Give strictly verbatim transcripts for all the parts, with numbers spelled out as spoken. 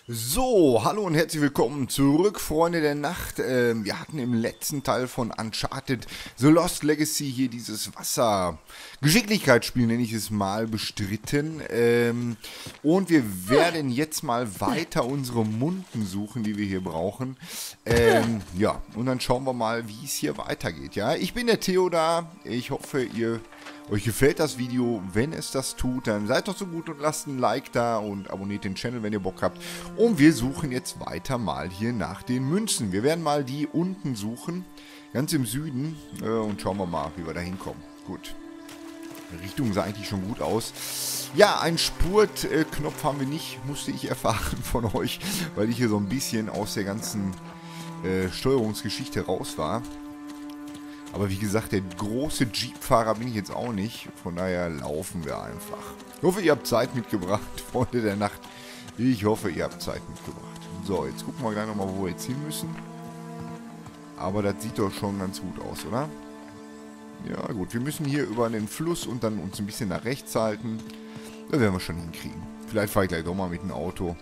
So, hallo und herzlich willkommen zurück, Freunde der Nacht. Ähm, wir hatten im letzten Teil von Uncharted The Lost Legacy hier dieses Wasser-Geschicklichkeitsspiel, nenne ich es mal, bestritten. Ähm, und wir werden jetzt mal weiter unsere Munden suchen, die wir hier brauchen. Ähm, ja, und dann schauen wir mal, wie es hier weitergeht. Ja, ich bin der Theo da. Ich hoffe, ihr... Euch gefällt das Video, wenn es das tut, dann seid doch so gut und lasst ein Like da und abonniert den Channel, wenn ihr Bock habt. Und wir suchen jetzt weiter mal hier nach den Münzen. Wir werden mal die unten suchen, ganz im Süden, äh, und schauen wir mal, wie wir da hinkommen. Gut. Die Richtung sah eigentlich schon gut aus. Ja, einen Spurtknopf haben wir nicht, musste ich erfahren von euch, weil ich hier so ein bisschen aus der ganzen äh, Steuerungsgeschichte raus war. Aber wie gesagt, der große Jeep-Fahrer bin ich jetzt auch nicht. Von daher laufen wir einfach. Ich hoffe, ihr habt Zeit mitgebracht, Freunde der Nacht. Ich hoffe, ihr habt Zeit mitgebracht. So, jetzt gucken wir gleich nochmal, wo wir jetzt hin müssen. Aber das sieht doch schon ganz gut aus, oder? Ja, gut. Wir müssen hier über den Fluss und dann uns ein bisschen nach rechts halten. Das werden wir schon hinkriegen. Vielleicht fahre ich gleich doch mal mit dem Auto.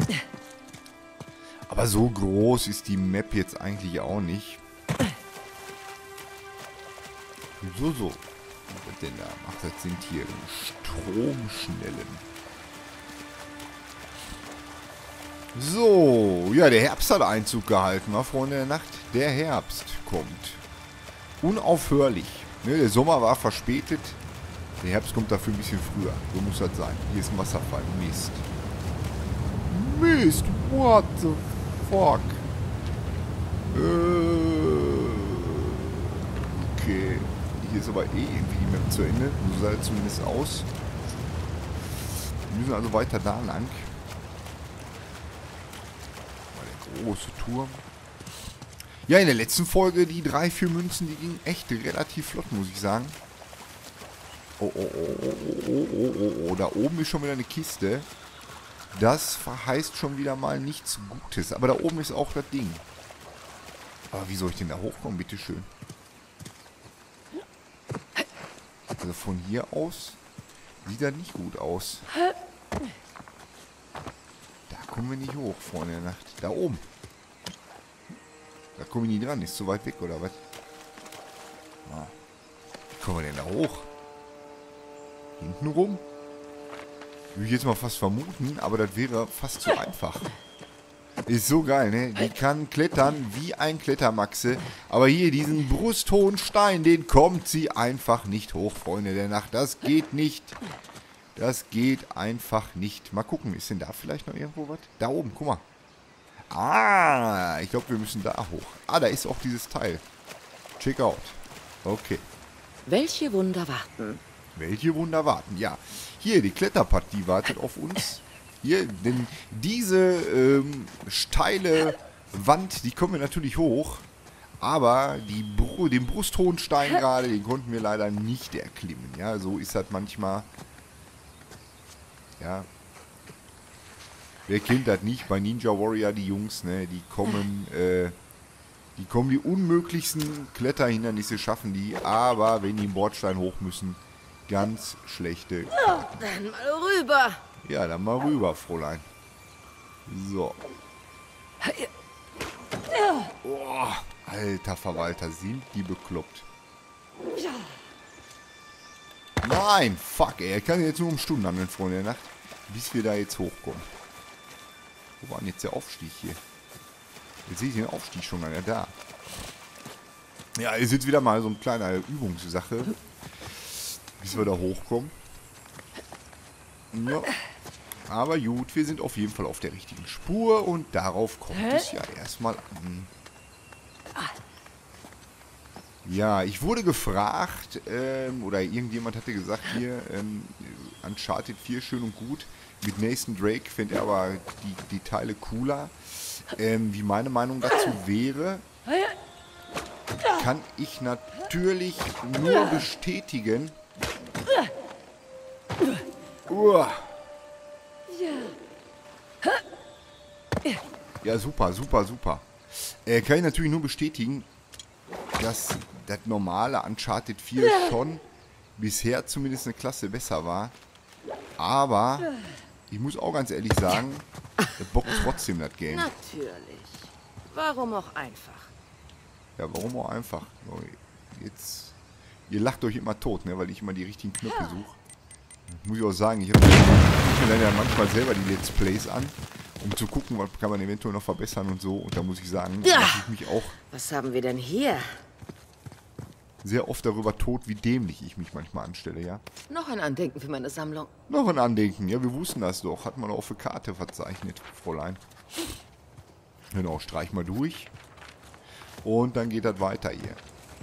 Aber so groß ist die Map jetzt eigentlich auch nicht. So, so. Was denn da? Ach, das sind hier Stromschnellen. So, ja, der Herbst hat Einzug gehalten, wa, Freunde der Nacht? Der Herbst kommt. Unaufhörlich. Ne, der Sommer war verspätet. Der Herbst kommt dafür ein bisschen früher. So muss das sein. Hier ist ein Wasserfall. Mist. Mist, what the fuck? Äh, okay. Hier ist aber eh irgendwie die Map zu Ende. So sah es zumindest aus. Wir müssen also weiter da lang. Mal der große Turm. Ja, in der letzten Folge, die drei, vier Münzen, die gingen echt relativ flott, muss ich sagen. Oh, oh, oh, oh, oh, oh, oh, oh, oh. Da oben ist schon wieder eine Kiste. Das verheißt schon wieder mal nichts Gutes. Aber da oben ist auch das Ding. Aber wie soll ich denn da hochkommen, bitteschön? Also von hier aus sieht das nicht gut aus. Da kommen wir nicht hoch, Freunde der Nacht. Da oben. Da kommen wir nie dran. Ist zu weit weg, oder was? Ah. Wie kommen wir denn da hoch? Hinten rum? Würde ich jetzt mal fast vermuten, aber das wäre fast zu einfach. Ist so geil, ne? Die kann klettern wie ein Klettermaxe. Aber hier, diesen brusthohen Stein, den kommt sie einfach nicht hoch, Freunde der Nacht. Das geht nicht. Das geht einfach nicht. Mal gucken, ist denn da vielleicht noch irgendwo was? Da oben, guck mal. Ah, ich glaube, wir müssen da hoch. Ah, da ist auch dieses Teil. Check out. Okay. Welche Wunder warten? Welche Wunder warten? Ja, hier, die Kletterpartie wartet auf uns. Hier, denn diese ähm, steile Wand, die kommen wir natürlich hoch. Aber die Bru den brusthohen Stein gerade, den konnten wir leider nicht erklimmen. Ja, so ist das manchmal. Ja. Wer kennt das nicht? Bei Ninja Warrior, die Jungs, ne, die kommen, äh, die kommen die unmöglichsten Kletterhindernisse schaffen die. Aber wenn die im Bordstein hoch müssen, ganz schlechte Karten. Dann mal rüber. Ja, dann mal rüber, Fräulein. So. Oh, alter Verwalter, sind die bekloppt. Nein, fuck, ey. Ich kann jetzt nur um Stunden handeln, Freunde der Nacht. Bis wir da jetzt hochkommen. Wo war denn jetzt der Aufstieg hier? Jetzt sehe ich den Aufstieg schon mal. Ja, da. Ja, ist jetzt wieder mal so eine kleine Übungssache. Bis wir da hochkommen. Ja. Aber gut, wir sind auf jeden Fall auf der richtigen Spur und darauf kommt Hä? es ja erstmal an. Ja, ich wurde gefragt, ähm, oder irgendjemand hatte gesagt, hier, ähm, Uncharted vier schön und gut, mit Nathan Drake fände er aber die, die Teile cooler. Ähm, wie meine Meinung dazu wäre, kann ich natürlich nur bestätigen. Uah. Ja, super, super, super. Äh, kann ich natürlich nur bestätigen, dass das normale Uncharted vier schon bisher zumindest eine Klasse besser war. Aber ich muss auch ganz ehrlich sagen, das bockt trotzdem das Game. Natürlich. Warum auch einfach? Ja, warum auch einfach? So, jetzt, ihr lacht euch immer tot, ne, weil ich immer die richtigen Knöpfe suche. Muss ich auch sagen, ich habe mir dann ja manchmal selber die Let's Plays an, um zu gucken, was kann man eventuell noch verbessern und so. Und da muss ich sagen, Ja. mache ich mich auch Was haben wir denn hier? sehr oft darüber tot, wie dämlich ich mich manchmal anstelle, ja. Noch ein Andenken für meine Sammlung. Noch ein Andenken, ja, wir wussten das doch. Hat man auf der Karte verzeichnet, Fräulein. Genau, streich mal durch. Und dann geht das weiter hier.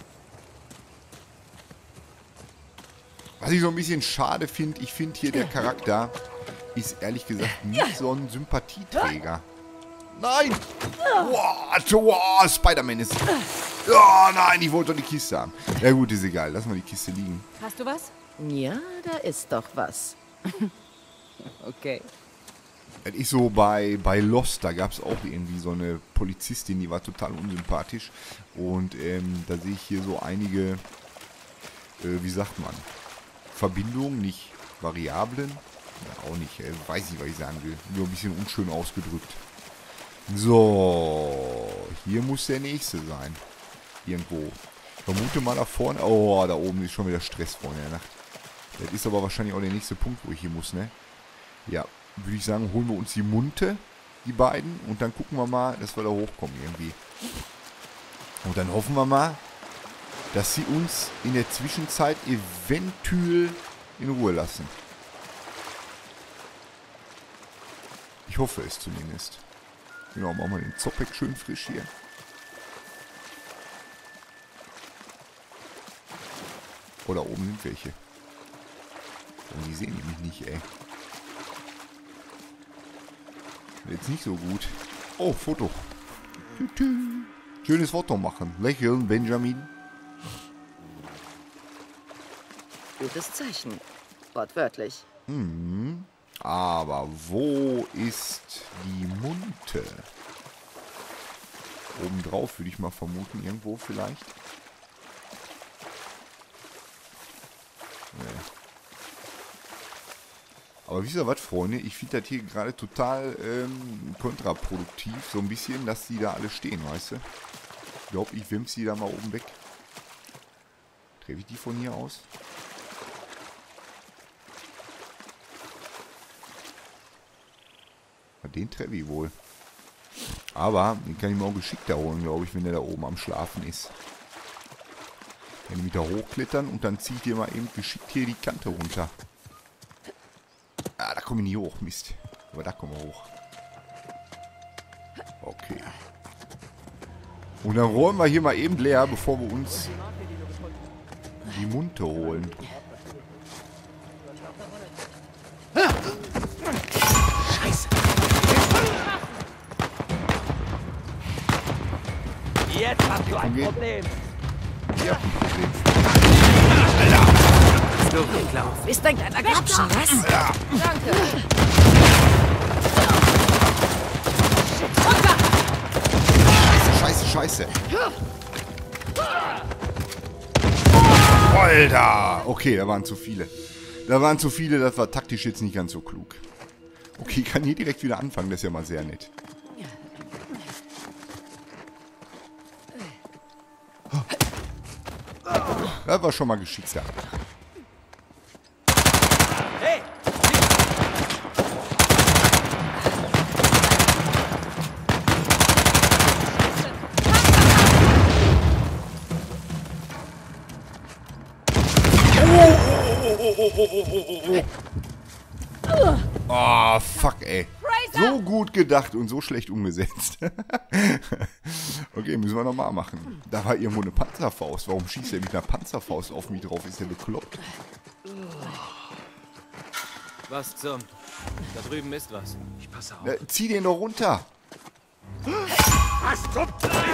Was ich so ein bisschen schade finde, ich finde hier der Charakter ist ehrlich gesagt nicht so ein Sympathieträger. Nein! What? Wow, Spider-Man ist... Oh nein, ich wollte doch die Kiste haben. Ja gut, ist egal. Lass mal die Kiste liegen. Hast du was? Ja, da ist doch was. Okay. Das ist so bei, bei Lost, da gab es auch irgendwie so eine Polizistin, die war total unsympathisch. Und ähm, da sehe ich hier so einige, äh, wie sagt man, Verbindungen, nicht Variablen. Ja, auch nicht, äh, weiß nicht, was ich sagen will. Nur ein bisschen unschön ausgedrückt. So, hier muss der nächste sein. Irgendwo. Ich vermute mal da vorne. Oh, da oben ist schon wieder Stress vor der Nacht. Das ist aber wahrscheinlich auch der nächste Punkt, wo ich hier muss, ne? Ja, würde ich sagen, holen wir uns die Munte, die beiden, und dann gucken wir mal, dass wir da hochkommen irgendwie. Und dann hoffen wir mal, dass sie uns in der Zwischenzeit eventuell in Ruhe lassen. Ich hoffe es zumindest. Genau, machen wir den Zoppek schön frisch hier. Oh, da oben sind welche. Oh, die sehen nämlich nicht, ey. Jetzt nicht so gut. Oh, Foto. Tü -tü. Schönes Foto machen. Lächeln, Benjamin. Gutes Zeichen. Wortwörtlich. Hm. Aber wo ist die Munte? Obendrauf würde ich mal vermuten, irgendwo vielleicht. Nee. Aber wisst ihr was, Freunde? Ich finde das hier gerade total ähm, kontraproduktiv. So ein bisschen, dass die da alle stehen, weißt du? Ich glaube, ich wimms die da mal oben weg. Treffe ich die von hier aus? Den treffe ich wohl. Aber den kann ich mir auch geschickter holen, glaube ich, wenn der da oben am Schlafen ist. Kann ich mich da hochklettern und dann ziehe ich dir mal eben geschickt hier die Kante runter. Ah, da komme ich nicht hoch, Mist. Aber da kommen wir hoch. Okay. Und dann räumen wir hier mal eben leer, bevor wir uns die Munte holen. Scheiße. Jetzt hast du ein Okay. Problem. Ja, Problem. Du geglaubt. Ist ein kleiner Grabschen, was? Ja. Danke. Scheiße, scheiße. Alter! Okay, da waren zu viele. Da waren zu viele, das war taktisch jetzt nicht ganz so klug. Okay, ich kann hier direkt wieder anfangen, das ist ja mal sehr nett. Das war schon mal geschickter. Hey! Oh, fuck, ey. So gut gedacht und so schlecht umgesetzt. Okay, müssen wir nochmal machen. Da war irgendwo eine Panzerfaust. Warum schießt er mit einer Panzerfaust auf mich drauf? Ist der bekloppt? Was zum... Da drüben ist was. Ich passe auf. Ja, zieh den doch runter. Was zum...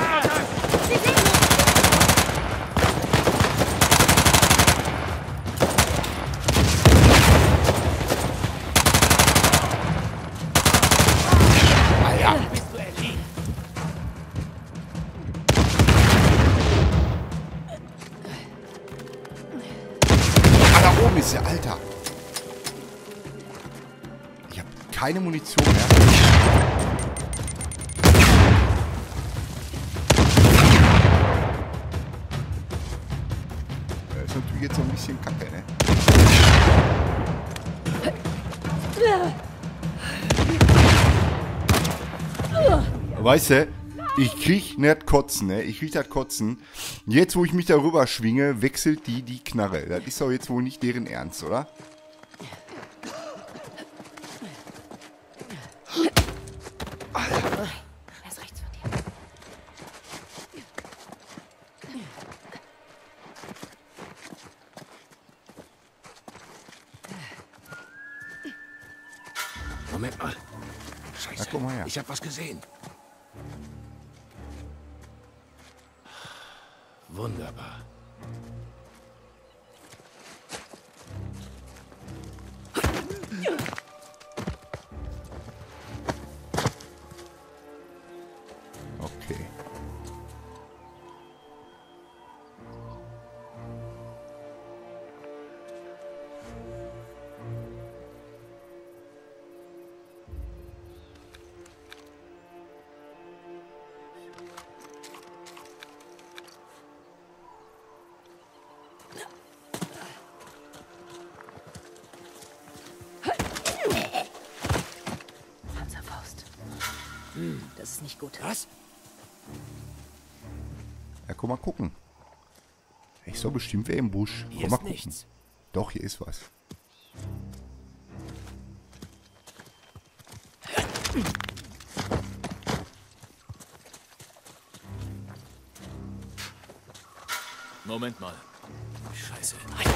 Bist du erledigt? Ah, da oben ist der, Alter. Ich hab keine Munition mehr. Das ist natürlich jetzt so ein bisschen kacke, ne? Weißt du, ich krieg nicht kotzen, ne? Ich krieg das Kotzen. Jetzt, wo ich mich darüber schwinge, wechselt die die Knarre. Das ist doch jetzt wohl nicht deren Ernst, oder? Er ist rechts von dir. Moment mal. Scheiße. Na, guck mal her. Ich hab was gesehen. Wunderbar. Okay. Panzerfaust. Das ist nicht gut. Was? Ja, komm mal gucken. Ich soll bestimmt wer im Busch. Hier Komm mal ist gucken. nichts. Doch, hier ist was. Moment mal. Scheiße.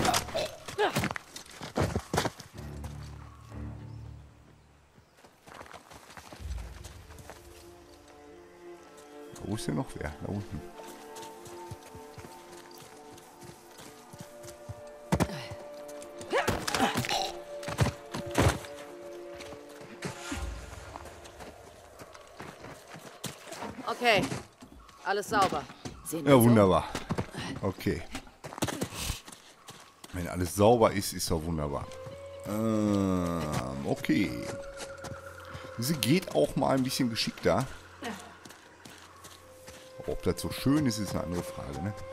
Wo ist denn noch wer? Da unten. Okay, alles sauber. Sehen wir Ja, so? wunderbar. Okay. Wenn alles sauber ist, ist doch wunderbar. Ähm, okay. Sie geht auch mal ein bisschen geschickter. Ob das so schön ist, ist eine andere Frage, ne?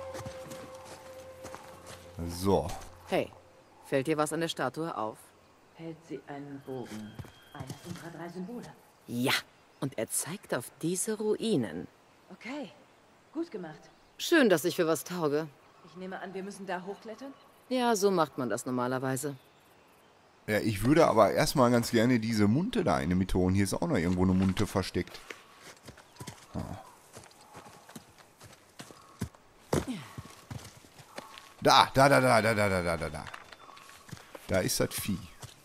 So. Hey, fällt dir was an der Statue auf? Hält sie einen Bogen. Eines unserer drei Symbole. Ja, und er zeigt auf diese Ruinen. Okay, gut gemacht. Schön, dass ich für was tauge. Ich nehme an, wir müssen da hochklettern? Ja, so macht man das normalerweise. Ja, ich würde aber erstmal ganz gerne diese Munte da in der Mitte holen. Hier ist auch noch irgendwo eine Munte versteckt. Ah. Da, da, da, da, da, da, da, da, da, da. Da ist das Vieh.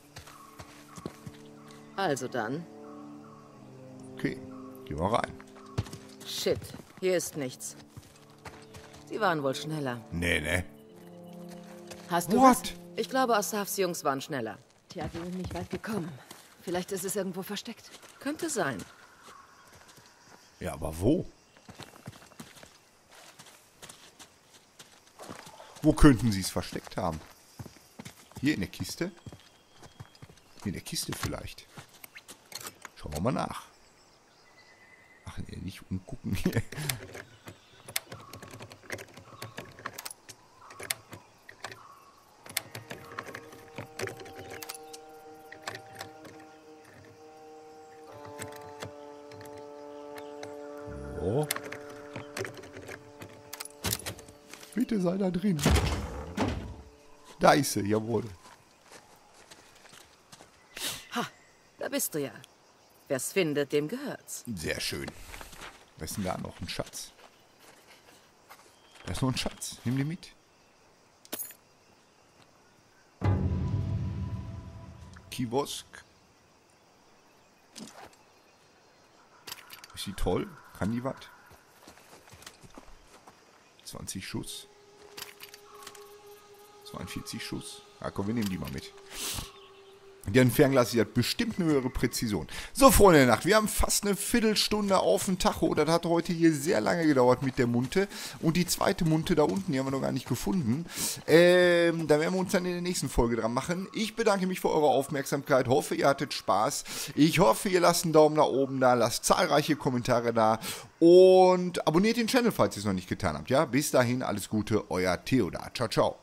Also dann. Okay, gehen wir rein. Shit, hier ist nichts. Sie waren wohl schneller. Nee, nee. Hast du What? was? Ich glaube, Asafs Jungs waren schneller. Tja, wir sind nicht weit gekommen. Vielleicht ist es irgendwo versteckt. Könnte sein. Ja, aber wo? Wo könnten sie es versteckt haben? Hier in der Kiste? Hier in der Kiste vielleicht. Schauen wir mal nach. Ach nee, nicht umgucken hier. So. Bitte sei da drin. Da ist sie, jawohl. Ha, da bist du ja. Wer's findet, dem gehört's. Sehr schön. Was ist denn da noch? Ein Schatz. Da ist noch ein Schatz. Nimm den mit. Kiosk. Ist die toll? Kann die was? zwanzig Schuss. zweiundvierzig Schuss. Ja, komm, wir nehmen die mal mit. Deren Fernglas hier hat bestimmt eine höhere Präzision. So, Freunde der Nacht, wir haben fast eine Viertelstunde auf dem Tacho. Das hat heute hier sehr lange gedauert mit der Munte. Und die zweite Munte da unten, die haben wir noch gar nicht gefunden. Ähm, da werden wir uns dann in der nächsten Folge dran machen. Ich bedanke mich für eure Aufmerksamkeit. Hoffe, ihr hattet Spaß. Ich hoffe, ihr lasst einen Daumen nach oben da, lasst zahlreiche Kommentare da. Und abonniert den Channel, falls ihr es noch nicht getan habt. Ja, bis dahin, alles Gute, euer Theodar. Ciao, ciao.